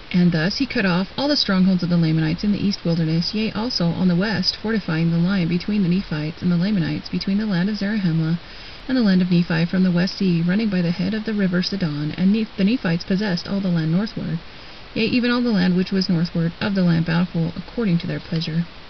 And thus he cut off all the strongholds of the Lamanites in the east wilderness, yea, also on the west, fortifying the line between the Nephites and the Lamanites, between the land of Zarahemla and the land of Nephi, from the west sea, running by the head of the river Sidon. And the Nephites possessed all the land northward, yea, even all the land which was northward of the land bountiful, according to their pleasure.